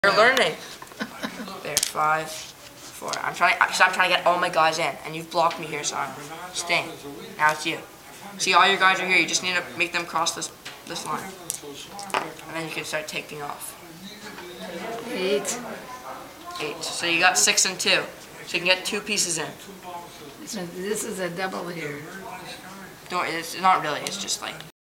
You're learning. There, 5, 4. I'm trying to get all my guys in, and you've blocked me here, so I'm staying. Now it's you. See, all your guys are here. You just need to make them cross this line, and then you can start taking off. 8. 8. So you got 6 and 2. So you can get 2 pieces in. This is a double here. Don't. It's not really. It's just like